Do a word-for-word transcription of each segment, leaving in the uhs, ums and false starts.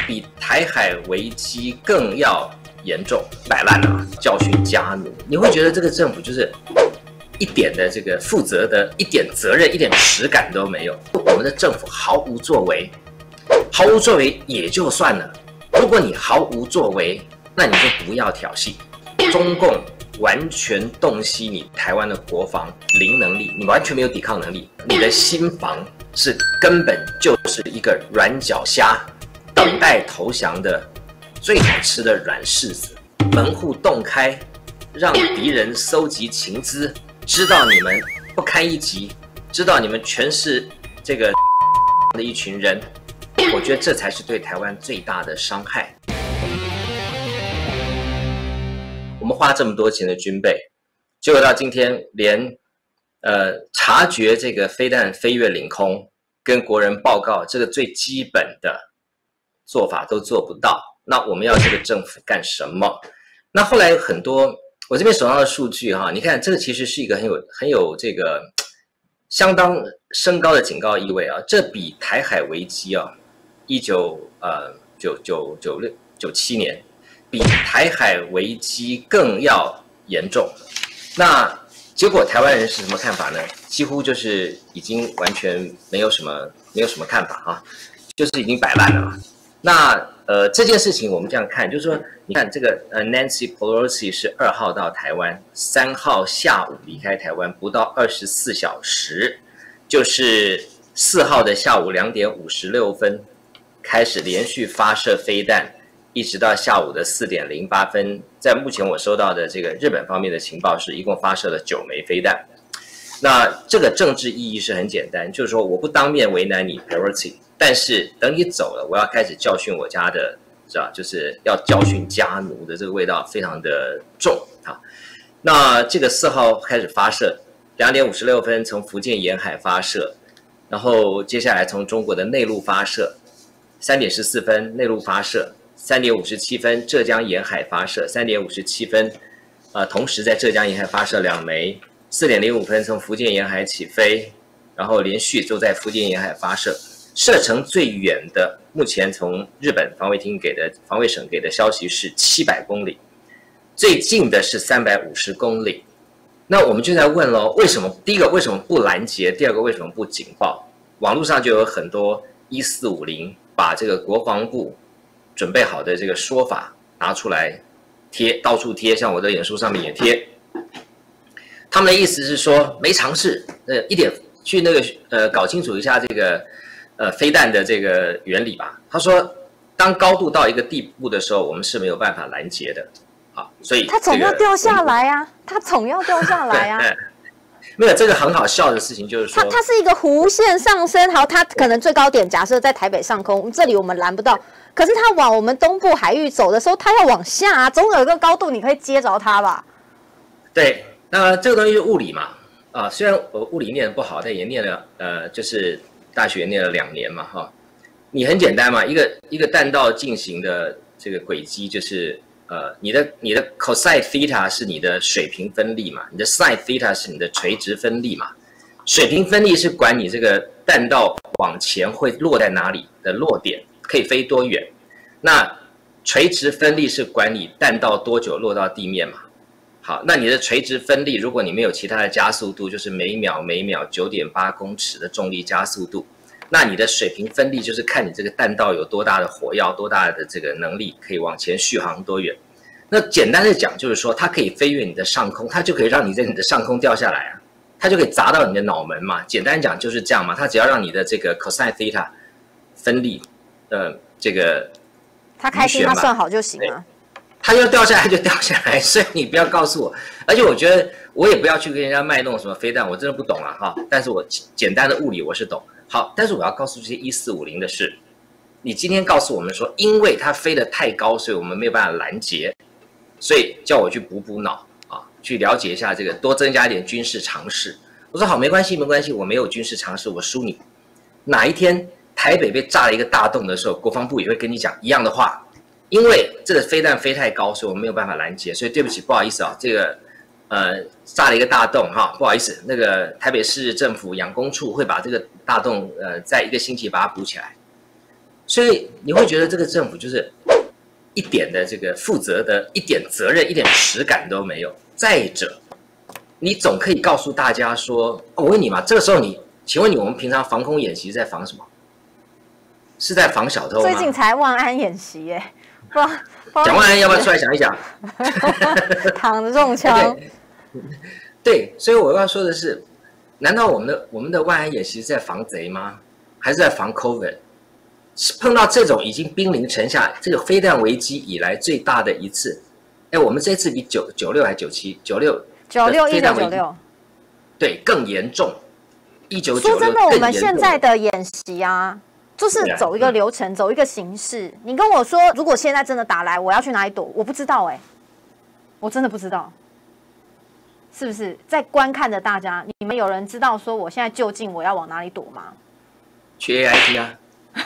比台海危机更要严重，摆烂了，教训家奴。你会觉得这个政府就是一点的这个负责的一点责任、一点实感都没有。我们的政府毫无作为，毫无作为也就算了。如果你毫无作为，那你就不要挑衅。中共完全洞悉你台湾的国防零能力，你完全没有抵抗能力，你的心防是根本就是一个软脚虾，等待投降的最好吃的软柿子。门户洞开，让敌人搜集情资，知道你们不堪一击，知道你们全是这个的一群人。我觉得这才是对台湾最大的伤害。我们花这么多钱的军备，结果到今天连呃察觉这个飞弹飞越领空，跟国人报告这个最基本的做法都做不到。那我们要这个政府干什么？那后来有很多我这边手上的数据哈，你看这个其实是一个很有很有这个相当升高的警告意味啊。这比台海危机啊，一九呃九九九六九七年。比台海危机更要严重，那结果台湾人是什么看法呢？几乎就是已经完全没有什么没有什么看法啊，就是已经摆烂了。那呃这件事情我们这样看，就是说，你看这个呃 Nancy Pelosi 是二号到台湾，三号下午离开台湾，不到二十四小时，就是四号的下午两点五十六分开始连续发射飞弹。一直到下午的四点零八分，在目前我收到的这个日本方面的情报是，一共发射了九枚飞弹。那这个政治意义是很简单，就是说我不当面为难你 Pelosi， 但是等你走了，我要开始教训我家的，是吧？就是要教训家奴的这个味道非常的重啊。那这个四号开始发射，两点五十六分从福建沿海发射，然后接下来从中国的内陆发射，三点十四分内陆发射。三点五十七分，浙江沿海发射；三点五十七分，呃，同时在浙江沿海发射两枚。四点零五分从福建沿海起飞，然后连续都在福建沿海发射。射程最远的，目前从日本防卫厅给的防卫省给的消息是七百公里，最近的是三百五十公里。那我们就在问喽，为什么？第一个为什么不拦截？第二个为什么不警报？网络上就有很多一四五零把这个国防部准备好的这个说法拿出来贴，到处贴，像我的脸书上面也贴。他们的意思是说没尝试，呃，一点去那个呃搞清楚一下这个呃飞弹的这个原理吧。他说，当高度到一个地步的时候，我们是没有办法拦截的。好，所以、这个、 它总要掉下来啊，它总要掉下来啊。 没有这个很好笑的事情，就是说， 它它是一个弧线上升，好，它可能最高点假设在台北上空，这里我们拦不到。可是它往我们东部海域走的时候，它要往下啊，总有一个高度你可以接着它吧？ 对，那这个东西是物理嘛，啊，虽然我物理念得不好，但也念了，呃，就是大学念了两年嘛，哈。你很简单嘛，一个一个弹道进行的这个轨迹，就是呃，你的你的 cosine theta 是你的水平分力嘛，你的 sin theta 是你的垂直分力嘛。水平分力是管你这个弹道往前会落在哪里的落点。可以飞多远？那垂直分力是管你弹道多久落到地面嘛？好，那你的垂直分力，如果你没有其他的加速度，就是每秒每秒九点八公尺的重力加速度，那你的水平分力就是看你这个弹道有多大的火药，多大的这个能力可以往前续航多远。那简单的讲，就是说它可以飞越你的上空，它就可以让你在你的上空掉下来啊，它就可以砸到你的脑门嘛。简单讲就是这样嘛，它只要让你的这个 cosine theta 分力。呃，这个他开心，他算好就行了。 他要掉下来就掉下来，所以你不要告诉我。而且我觉得我也不要去跟人家卖弄什么飞弹，我真的不懂啊哈。但是我简单的物理我是懂。好，但是我要告诉这些一四五零的是，你今天告诉我们说，因为它飞得太高，所以我们没有办法拦截，所以叫我去补补脑啊，去了解一下这个，多增加一点军事常识。我说好，没关系，没关系，我没有军事常识，我输你。哪一天？台北被炸了一个大洞的时候，国防部也会跟你讲一样的话，因为这个飞弹飞太高，所以我们没有办法拦截，所以对不起，不好意思啊，这个呃炸了一个大洞哈，不好意思，那个台北市政府养工处会把这个大洞呃在一个星期把它补起来。 所以你会觉得这个政府就是一点的这个负责的一点责任、一点实感都没有。再者，你总可以告诉大家说，哦、我问你嘛，这个时候你，请问你，我们平常防空演习在防什么？是在防小偷吗？ 最近才万安演习耶，不知道蒋万安要不要出来想一想？ 躺着中枪。 对，所以我要说的是，难道我们的我们的万安演习是在防贼吗？还是在防 COVID？ 碰到这种已经兵临城下，这个飞弹危机以来最大的一次，哎，我们这次比九九六还是九七九六九六一九九六， 对，更严重。一九九六。 说真的，我们现在的演习啊，就是走一个流程，走一个形式。你跟我说，如果现在真的打来，我要去哪里躲？我不知道哎、欸，我真的不知道。是不是在观看的大家，你们有人知道说我现在就近我要往哪里躲吗？ 去 A I T 啊，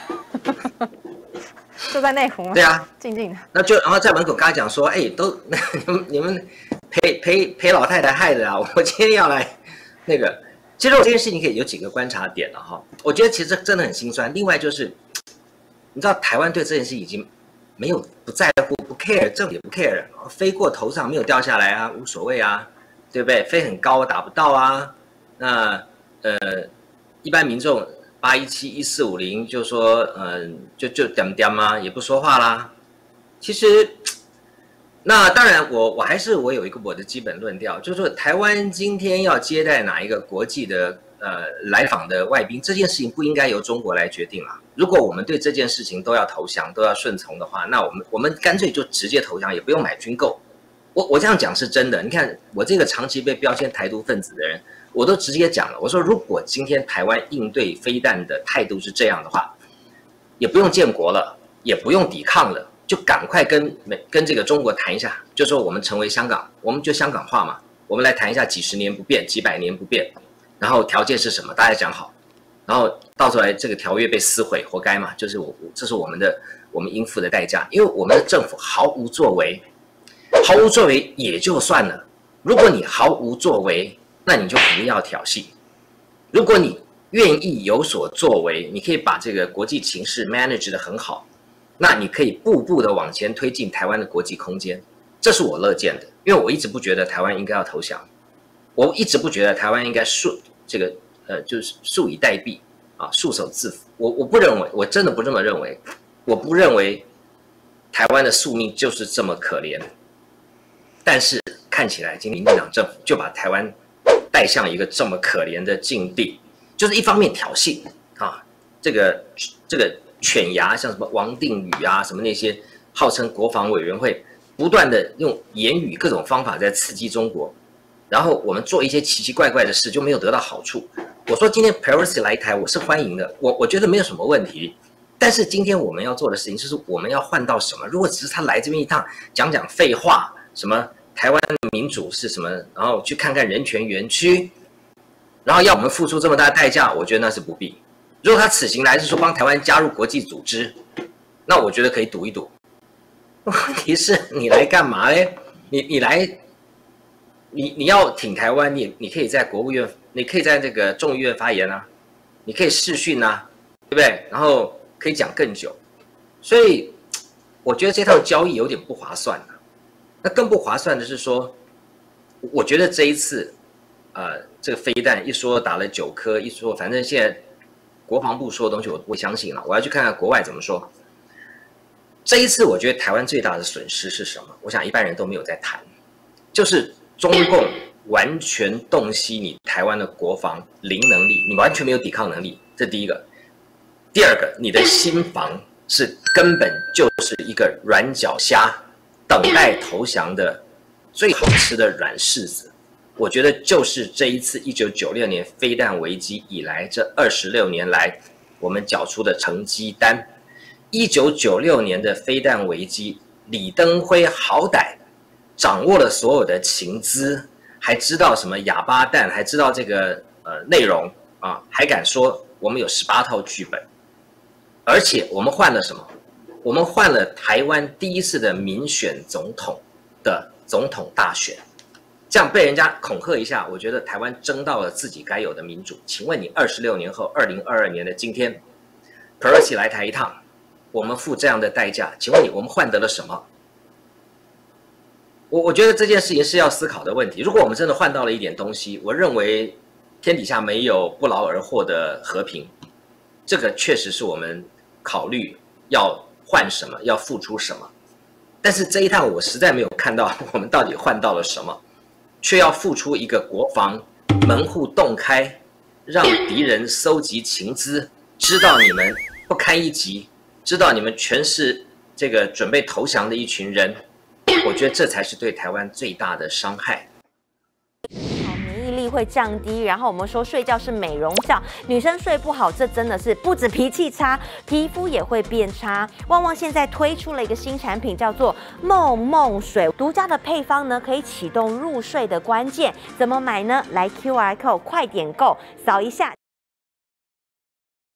就在内湖吗？ 对啊， 静静的。 那就然后在门口跟他讲说，哎，都你们你们陪陪陪老太太害的啊，我今天要来那个。其实我这件事情可以有几个观察点了哈，我觉得其实真的很心酸。另外就是，你知道台湾对这件事已经没有不在乎、不 care， 政府也不 care， 飞过头上没有掉下来啊，无所谓啊。对不对？飞很高打不到啊。那呃，一般民众八一七一四五零就说，嗯、呃，就就点点啊，也不说话啦。其实，那当然我，我我还是我有一个我的基本论调，就是说台湾今天要接待哪一个国际的呃来访的外宾，这件事情不应该由中国来决定啦。如果我们对这件事情都要投降、都要顺从的话，那我们我们干脆就直接投降，也不用买军购。我我这样讲是真的，你看我这个长期被标签台独分子的人，我都直接讲了，我说如果今天台湾应对飞弹的态度是这样的话，也不用建国了，也不用抵抗了，就赶快跟美跟这个中国谈一下，就说我们成为香港，我们就香港化嘛，我们来谈一下几十年不变，几百年不变，然后条件是什么，大家讲好，然后到头来这个条约被撕毁，活该嘛，就是我这是我们的我们应付的代价，因为我们的政府毫无作为。毫无作为也就算了，如果你毫无作为，那你就不要挑衅。如果你愿意有所作为，你可以把这个国际情势 manage 得很好，那你可以步步的往前推进台湾的国际空间，这是我乐见的。因为我一直不觉得台湾应该要投降，我一直不觉得台湾应该束这个呃就是束以待毙啊，束手自缚。我我不认为，我真的不这么认为，我不认为台湾的宿命就是这么可怜。但是看起来，今天民进党政府就把台湾带向一个这么可怜的境地，就是一方面挑衅啊，这个这个犬牙，像什么王定宇啊，什么那些号称国防委员会，不断的用言语各种方法在刺激中国，然后我们做一些奇奇怪怪的事就没有得到好处。我说今天 Pelosi 来台，我是欢迎的，我我觉得没有什么问题。但是今天我们要做的事情就是我们要换到什么？如果只是他来这边一趟讲讲废话，什么？台湾的民主是什么？然后去看看人权园区，然后要我们付出这么大的代价，我觉得那是不必。如果他此行来是说帮台湾加入国际组织，那我觉得可以赌一赌。问题是你来干嘛嘞？你你来，你你要挺台湾，你你可以在国务院，你可以在这个众议院发言啊，你可以视讯啊，对不对？然后可以讲更久。所以我觉得这套交易有点不划算啊。那更不划算的是说，我觉得这一次，呃，这个飞弹一说打了九颗，一说反正现在国防部说的东西我我相信了，我要去看看国外怎么说。这一次我觉得台湾最大的损失是什么？我想一般人都没有在谈，就是中共完全洞悉你台湾的国防零能力，你完全没有抵抗能力，这第一个。第二个，你的心防是根本就是一个软脚虾。等待投降的最好吃的软柿子，我觉得就是这一次一九九六年飞弹危机以来这二十六年来我们缴出的成绩单。一九九六年的飞弹危机，李登辉好歹掌握了所有的情资，还知道什么哑巴弹，还知道这个呃内容啊，还敢说我们有十八套剧本，而且我们换了什么？我们换了台湾第一次的民选总统的总统大选，这样被人家恐吓一下，我觉得台湾争到了自己该有的民主。请问你二十六年后，二零二二年的今天 ，Pelosi 来台一趟， 我们付这样的代价，请问你我们换得了什么？我我觉得这件事情是要思考的问题。如果我们真的换到了一点东西，我认为天底下没有不劳而获的和平，这个确实是我们考虑要换什么，要付出什么。但是这一趟我实在没有看到我们到底换到了什么，却要付出一个国防门户洞开，让敌人搜集情资，知道你们不堪一击，知道你们全是这个准备投降的一群人。我觉得这才是对台湾最大的伤害。 免疫力会降低，然后我们说睡觉是美容觉，女生睡不好，这真的是不止脾气差，皮肤也会变差。旺旺现在推出了一个新产品，叫做梦梦水，独家的配方呢，可以启动入睡的关键。怎么买呢？来 Q R code 快点购，扫一下